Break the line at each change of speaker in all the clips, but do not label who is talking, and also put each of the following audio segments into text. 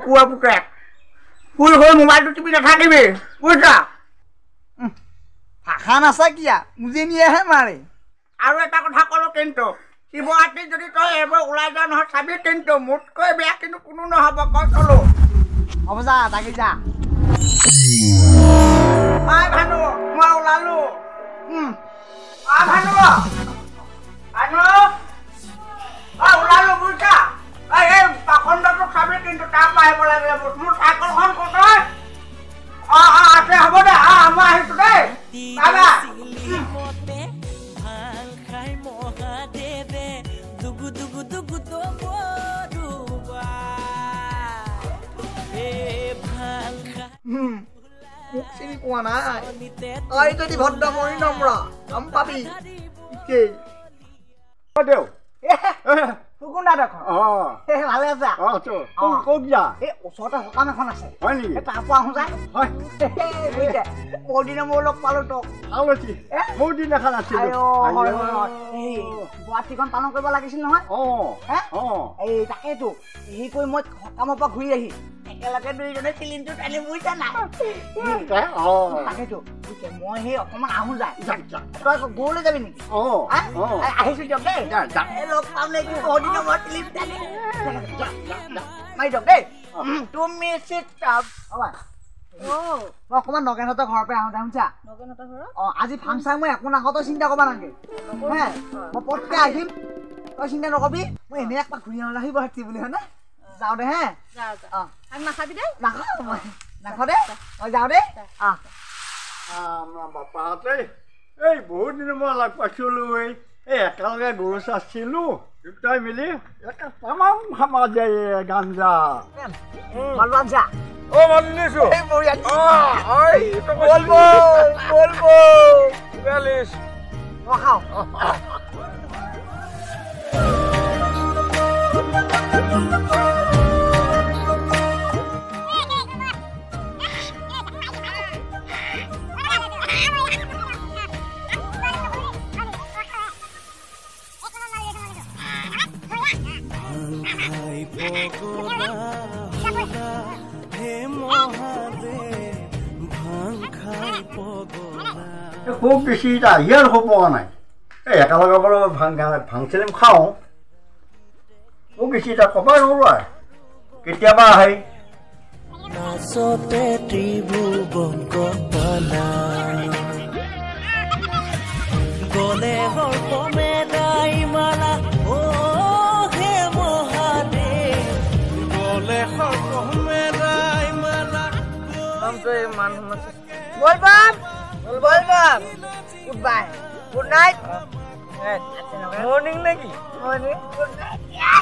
কুকুৰা পুতেক শুই হৈ মোবাইলটো টিপি নাথাকিবি বুজিছা
ভাষা নাচা কিয়া মুজি নিয়েহে মাৰে
আৰু এটা কথা ক'লো কিন্তু শিৱৰাত্ৰি যদি তই এইবোৰ ওলাই যোৱা নহয় চাবি কিন্তু মোতকৈ বেয়া কিন্তু কোনো নহ'ব কৈ থলো
হ'ব যা তাকে যা
ভানু মই ওলালো ভানু ওলালো বুজিছা এই পাখণ্ডটো খাবি কিন্তু তাৰ পৰা আহিব লাগে মোৰ চাইকেলখন ক'ত আছে হ'ব দে মই আহিছো দেই দাদা
মহাদেৱে দুগু দুগু দুগু
মোক চিনি পোৱা নাই তই যদি ভদ্ৰমণি নম্ৰ গম পাবি ঠিকেই
দেউ
সুকুন্দা দেখোন ভালে আছা
ক'ত যা
এই ওচৰতে সকাম এখন আছে
হয় নেকি
তাৰ পৰা আহোঁ যায় বহুত দিনৰ মই লগ পালো তোক
বহুত দিন দেখা নাছিলো
গুৱাহাটীখন পালন কৰিব লাগিছিল নহয় এই তাকেইতো হেৰি কৰি মই সকামৰ পৰা ঘূৰি আহি একেলগে দুইজনে চিলিমটো টানি বুজিছা নাই তাকেইতো মই সেই অকণমান আহোঁ যায় তই গৰুলৈ যাবি নেকি আহিছো দিয়ক দেই লগ পাম নেকি বহুত দিনৰ মই চিলিম টানি মাৰি দিয়ক দেই তুমি মই অকণমান নগেনহঁতৰ ঘৰৰ পৰা আহোঁ শুনিছা আজি ফাংচন মই একো নাখাওঁ তই চিন্তা কৰবা নালাগে হে মই পটকৈ আহিম তই চিন্তা নকবি মই এনেই একপাক ঘূৰি আহিব হাতী বুলি হয়নে যাওঁ দে হে
নাখাবি দে
নাখাওঁ মই নাখাওঁ দে মই যাওঁ দেই
বাপাহঁতে এই বহুত দিন মই লগ পাইছিলোঁ এই একেলগে গৰু চাইছিলোঁ দুটাই মিলি তামাম খামা যায় গাঞ্জা
ভাল বাঞ্চা
ভাল দিছোঁ
খাওঁ
খুব বেছি এটা ইয়াৰ খুব পোৱা নাই এই একেলগে বাৰু ভাং চিলিম খাওঁ খুব বেছি এটা ক'বা নোৱাৰো কেতিয়াবা আহে
নাচতে ত্ৰিভুৱন কপালা গলে সৰ্পমেৰাই মালা অ হে মহাদেৱ গলে সৰ্পমেৰাই মালা
Welcome. Goodbye. Good night.
Morning নেকি
Morning. Good night.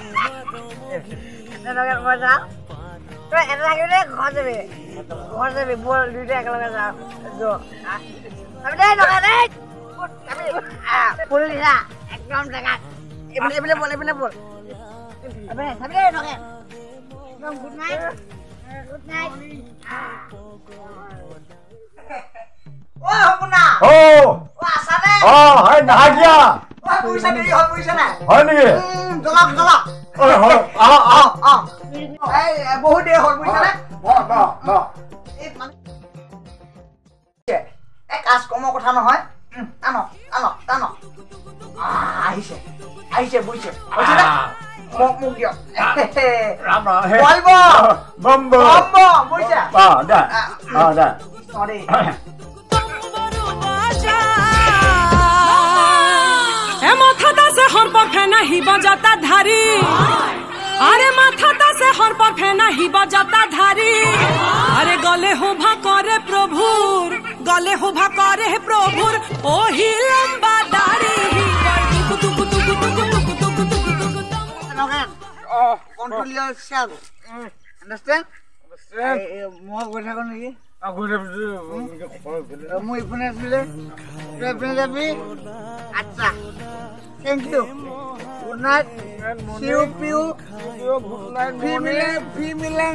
Nanokan masa. Kau enak ni kau jadi bol di dia kalau kau jo. Tapi dia nak ni. Tapi polis lah. Ekdom sangat. Boleh. Tapi dia nak. Good night. Good night. Wah, Puna. Wah, sana.
Hai Nahaja.
Wah, puisa ni.
Hai ni.
Tolak. Hey, বহুত দেৰি হ'ল বুজিছা নে? এক কাজ কমৰ কথা নহয়। আনো। আহিছে বুজিছে। বুজিলা? মোক দিয়ক।
ৰাম
বম বম বুজিছা?
দা
সৰি
মাথাটা সে হরপ ফেনা হিব যাতা ধারি আরে মাথাটা সে হরপ ফেনা হিব যাতা ধারি আরে গলে হোভা করে প্রভুর ওহি লম্বা দাড়ি
control yourself. Understand? Mau gue cakap lagi?
Aku dah
Mau ibu nasi le? Tapi, acha. Thank you. Good night. See you.
good night morning.
Female.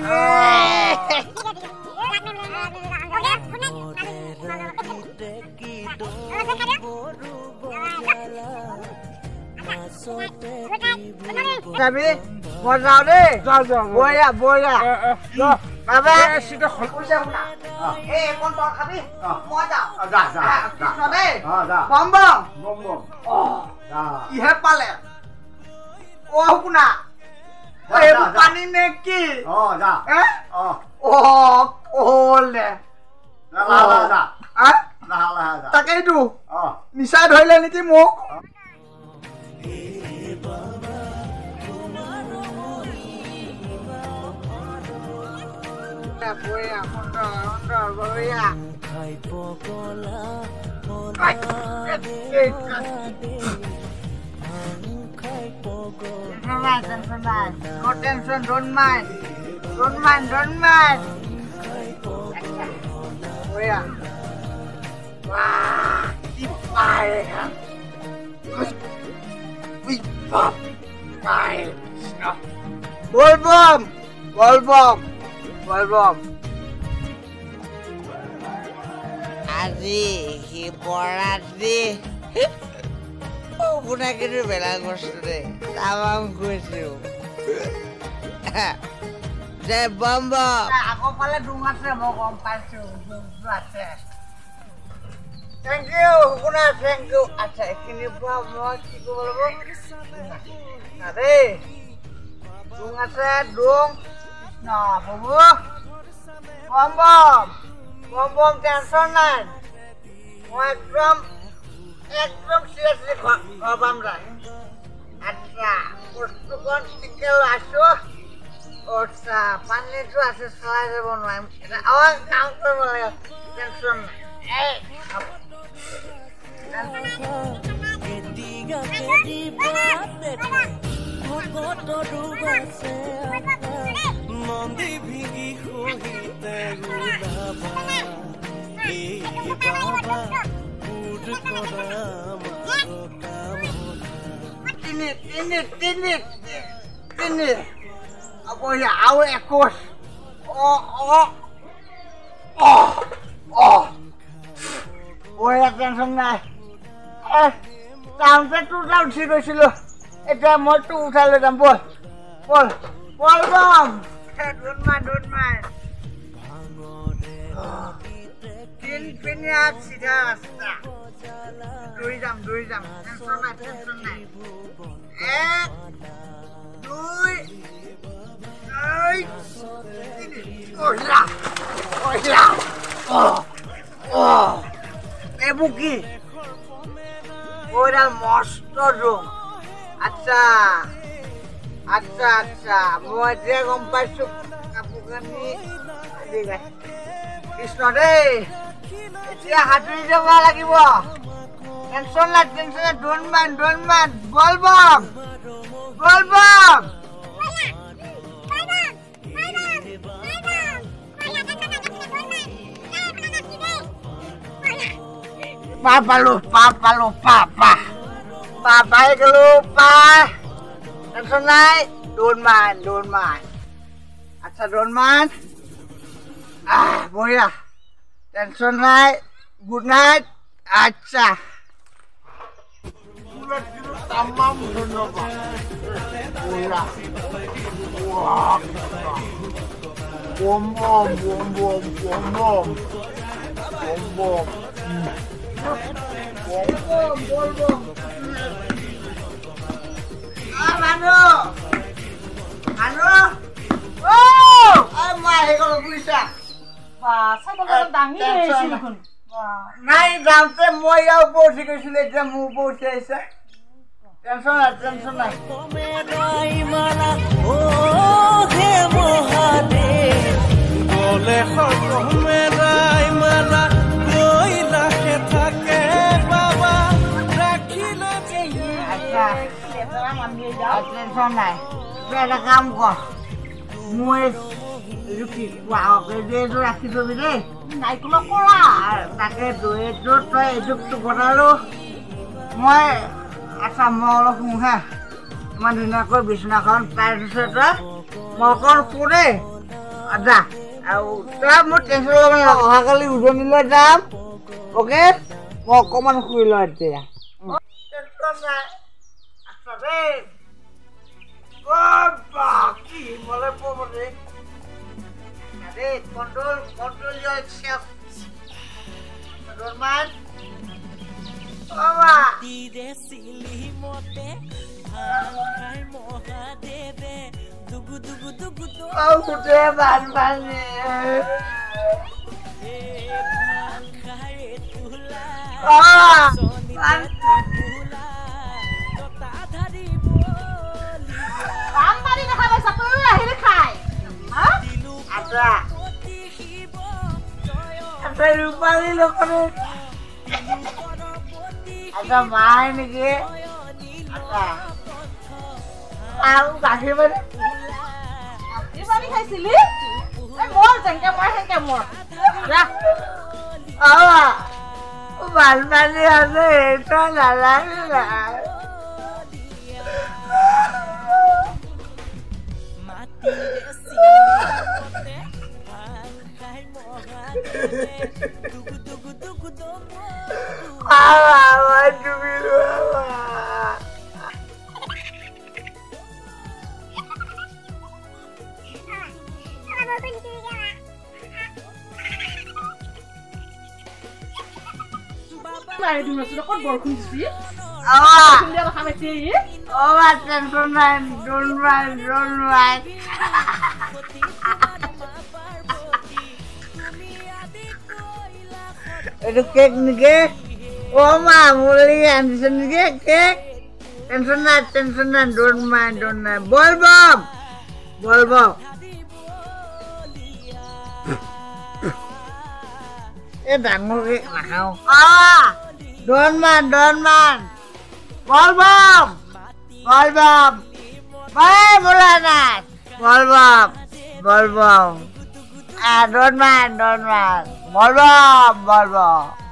Tapi মই যাওঁ দেই
যা
বঢ়িয়া বঢ়িয়া বাবা
সিটো
পইচা শুনা এই এখন তই খাবি মই যাওঁ
যা
কৃষ্ণ দেই
যা
বম বম
বম বম যা
ইহে পালে শুনা এইবোৰ পানী নে কি
যা
ক'লে
যা
তাকেইতো নিচাই ধৰিলে নেকি মোক বঢ়িয়া সুন্দৰ বঢ়িয়া Tension, no tension, don't mind. Oh yeah. Wow, keep fire. We pop fire. Bom bom. আজি হি পৰাজি কোনা কিন্তু বেলা করছো রে তামাম কইছো যে বম বম আগো ফালে ডুং আছে মই গম পাইছো ডুং আছে থ্যাংক ইউ কোনা থ্যাংক ইউ আচ্ছা এখিনি পৰা মই কি কৰিব লাগিব আরে ডুং আছে ডুং না বাবু বম বম টেনশন নাই মই একদম সিরিয়াসলি খবাম রাখ আচ্ছা বস্তুকন টিকেও আসো আচ্ছা পানিটো আছে চলাই যাব নোৱাৰিম এটা আওয়াজ কাম কৰিব লাগে টেনশন নাই
Nandi ভিগি খহিতে
Ini. Apa ya awak ekos. Oh ya tension নাই টাউনতে তো উঠি গৈছিল এটা মই তো উঠাই লৈ যাম বল বম don't mind তিন পিনিয়া সিধা রাস্তা দৌড়ি যাম টেনশন নাই 1 2 এইবোৰ কি ওইডাল মস্ত রুম আচ্ছা মই এতিয়া গম পাইছো কাপোৰ কানি কৃষ্ণ দেই এতিয়া হাতুৰি যাব লাগিব টেনশন নাই ডোন্ট মাইন্ড বল বম পালো পাই গেলো টেনশন নাই ডোন্ট মাইন্ড আচ্ছা ডোন্ট মাইন্ড বঢ়িয়া টেনশন নাই গুড নাইট আচ্ছা তামাম ধন্যবাদ বম বম নাই যাওঁতে মই ইয়াৰ ওপৰত উঠি গৈছিলো এতিয়া মোৰ ওপৰত উঠি আহিছে টেনশন নাই
হে মহাদেৱ গলে সমেৰাই মালা কৈলাশে থাকে বাবা ৰাখিলে
টেনশন নাই এটা কাম কৰ মই এইটো ৰাখি থবি দেই নাইকলক কৰা তাকেতো এইটো তই এইটোকটো বনালো মই আচ্ছা মই অলপ শুওঁ হা ইমান ধুনীয়াকৈ বিচনাখন পাই থৈছে তই মই অকণ শুওঁ দেই যা আৰু তই মোৰ টেনশ্যন ল'ব নালাগে অহাকালি উজনিলৈ যাম অ'কে মই অকণমান শুই লওঁ এতিয়া টেনশ্যন নাই আচ্ছা দেই
Mulai power deh. Jadi control yourself. Normal. Mama.
Tire silih mote bhai Mahadeve dugu dugu dugu do
Kau kuda ban ni.
khai tula
Ban.
tota dhari boli
Bang tadi dah habis satu lahir kai. Hah?
Ada. Ada lupa ni lo kan. Ada main ni. Ada. Aku kasih mana?
Ini bani kai sili? Mor jengke mor jengke mor. Dah.
Awak. Ban ni ada itu lalang lah.
mati silih mote bhai Mahadeve dugu dugu dugu do
Awak cumi lu awak.
Nah, itu sudah kan borkun sih.
Awak.
Dia lah kami sih.
Awak tentunan don't run. Itu kek ni kek. Oh ma, mulai di sini kek. Tensionan, don't mind. Bom bom. Tangguh kek mahal. Don't mind. Bom bom. Bom Bholanath. Bom bom. Don't mind. Bom bom.